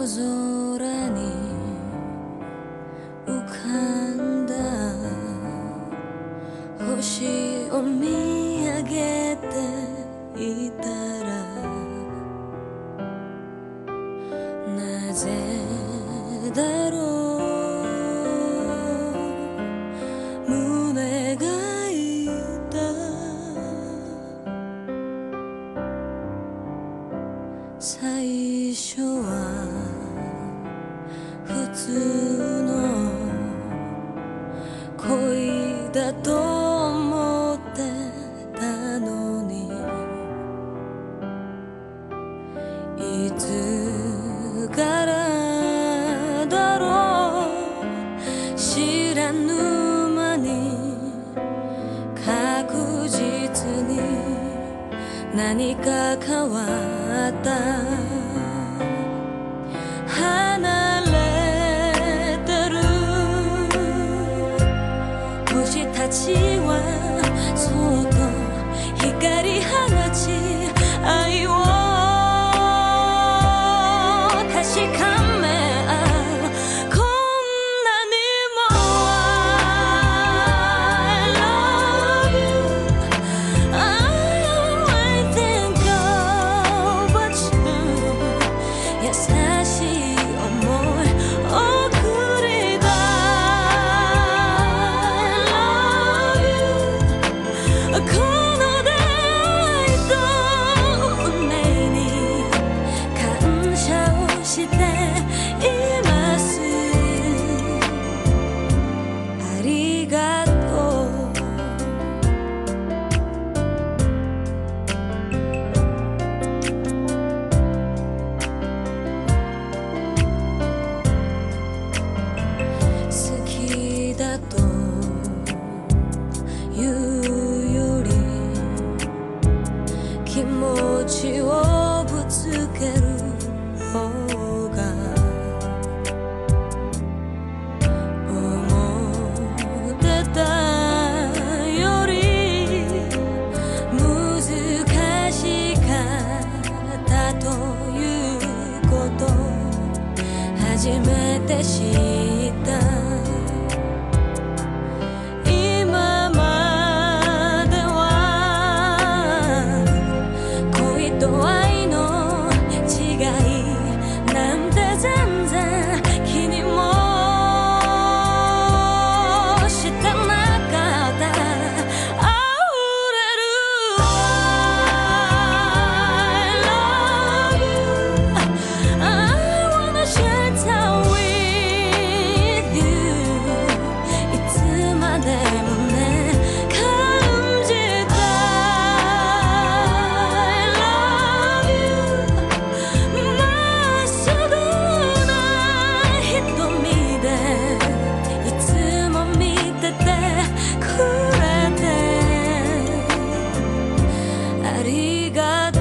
空に浮かんだ星を見上げていたら、なぜだろう胸が痛い。最初は普通の恋だと思ってたのに、いつからだろう知らぬ間に確実に何か変わった。離れてる星たちはそっと光放ち、愛を確かめ合う。こんなにも I love you I always think about you 優しい想い送り出 I love you この出会いと運命に感謝をしています。ありがとう。好きだと言うより気持ちをぶつける方が思ってたより難しかったということ初めて知った。今までは恋と愛の違いなんて全然気にもしてなかった。溢れる I love you I wanna share time with you いつまでもね感じた I love you まっすぐな瞳でいつも見ててくれてありがとう。